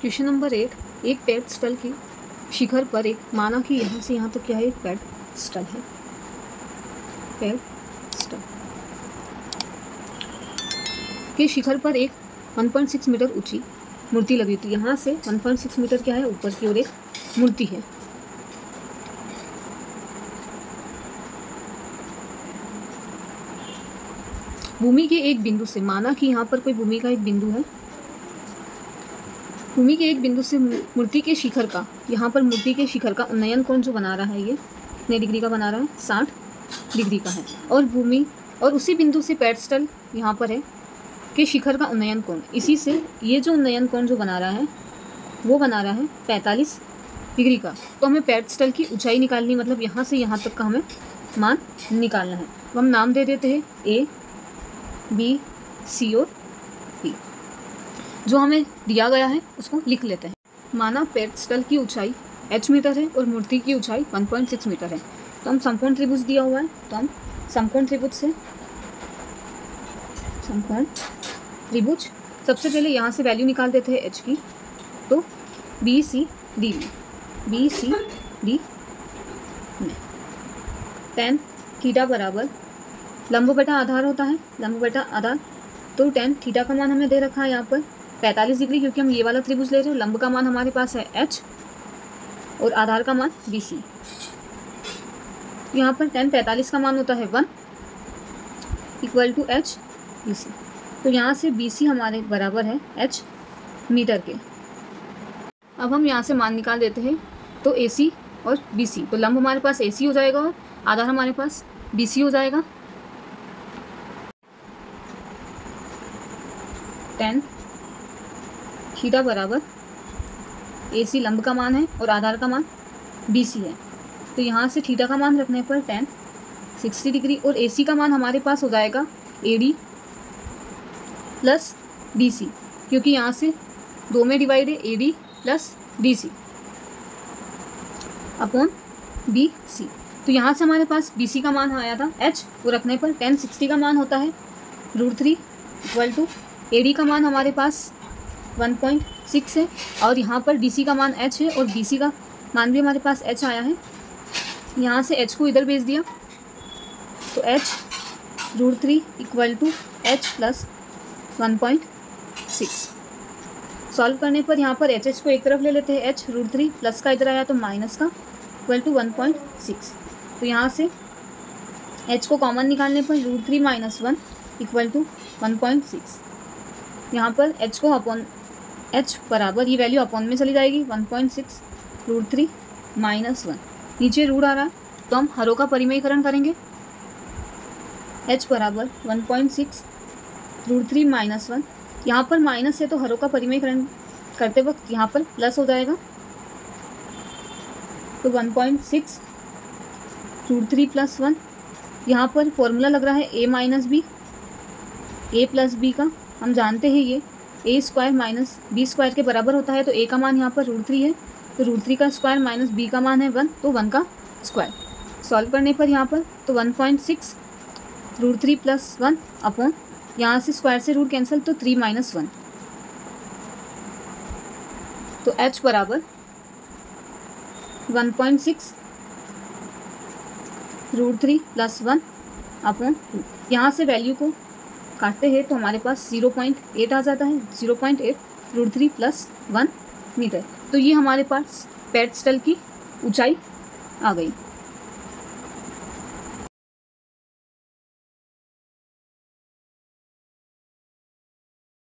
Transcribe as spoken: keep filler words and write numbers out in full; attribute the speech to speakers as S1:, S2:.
S1: Question number eight, एक pedestal के शिखर पर एक, माना कि यहाँ से यहाँ तक क्या है, एक पेडस्टल है, पेडस्टल के शिखर पर एक वन पॉइंट सिक्स मीटर ऊंची मूर्ति लगी थी। यहाँ से वन पॉइंट सिक्स मीटर क्या है, ऊपर की ओर एक मूर्ति है। भूमि के एक बिंदु से, माना कि यहाँ पर कोई भूमि का एक बिंदु है, भूमि के एक बिंदु से मूर्ति के शिखर का, यहाँ पर मूर्ति के शिखर का उन्नयन कोण जो बना रहा है, ये कितने डिग्री का बना रहा है, साठ डिग्री का है। और भूमि और उसी बिंदु से पेडस्टल यहाँ पर है के शिखर का उन्नयन कोण, इसी से ये जो उन्नयन कोण जो बना रहा है वो बना रहा है पैंतालीस डिग्री का। तो हमें पेडस्टल की ऊंचाई निकालनी, मतलब यहाँ से यहाँ तक का हमें मान निकालना है। तो हम नाम दे देते हैं ए, बी, सी और डी। जो हमें दिया गया है उसको लिख लेते हैं। माना पेडस्टल की ऊंचाई h मीटर है और मूर्ति की ऊंचाई वन पॉइंट सिक्स मीटर है। तो हम समकोण त्रिभुज दिया हुआ है, तो हम समकोण त्रिभुज से समकोण त्रिभुज सबसे पहले यहाँ से वैल्यू निकाल देते हैं h की। तो बी सी डी में, बी सी डी में टेन थीटा बराबर लंब बटा आधार होता है, लंब बटा आधार। तो टेन थीटा का मान हमें दे रखा है यहाँ पर पैंतालीस डिग्री, क्योंकि हम ये वाला त्रिभुज ले रहे हैं। लंब का मान हमारे पास है h और आधार का मान बी सी। यहाँ पर टेन पैंतालीस का मान होता है one equal to H B C. तो यहाँ से बी सी हमारे बराबर है h मीटर के। अब हम यहाँ से मान निकाल देते हैं, तो ए सी और बी सी। तो लंब हमारे पास ए सी हो जाएगा और आधार हमारे पास बी सी हो जाएगा। टेन थीटा बराबर ए सी लंब का मान है और आधार का मान बी सी है। तो यहाँ से थीटा का मान रखने पर टेन सिक्सटी डिग्री और ए सी का मान हमारे पास हो जाएगा A D plus D C, क्योंकि यहाँ से दो में डिवाइड है, A D plus D C upon B C. तो यहाँ से हमारे पास बी सी का मान आया था h, वो रखने पर टेन सिक्सटी का मान होता है root three equal to A D का मान हमारे पास वन पॉइंट सिक्स है और यहाँ पर डी सी का मान h है और बी सी का मान भी हमारे पास h आया है। यहाँ से h को इधर भेज दिया, तो h root three equal to H plus one point six. Solve करने पर यहाँ पर एच एच को एक तरफ ले लेते हैं, h रूट थ्री प्लस का इधर आया तो माइनस का equal to one point six. तो यहाँ से h को कॉमन निकालने पर root three minus one equal to one point six. यहाँ पर h को अपॉन h बराबर ये वैल्यू अपॉन में चली जाएगी, one point six root three minus one, नीचे रूट आ रहा है तो हम हरों का परिमेयकरण करेंगे। h बराबर one point six root three minus one, यहाँ पर माइनस है तो हरों का परिमेयकरण करते वक्त यहाँ पर प्लस हो जाएगा। तो one point six root three plus one, यहाँ पर फॉर्मूला लग रहा है a minus B, A plus B का हम जानते हैं ये A square minus B square के बराबर होता है। तो a का मान यहाँ पर रूट थ्री है, तो रूट थ्री का स्क्वायर माइनस b का मान है वन, तो वन का स्क्वायर। सॉल्व करने पर यहाँ पर तो one point six root three plus one upon यहाँ से स्क्वायर से रूट कैंसिल, तो थ्री माइनस वन। तो h बराबर one point six root three plus one upon two. यहाँ से वैल्यू को काटते हैं तो हमारे पास ज़ीरो पॉइंट एट आ जाता है, zero point eight root three plus one metre. तो ये हमारे पास पेडस्टल की ऊंचाई आ गई।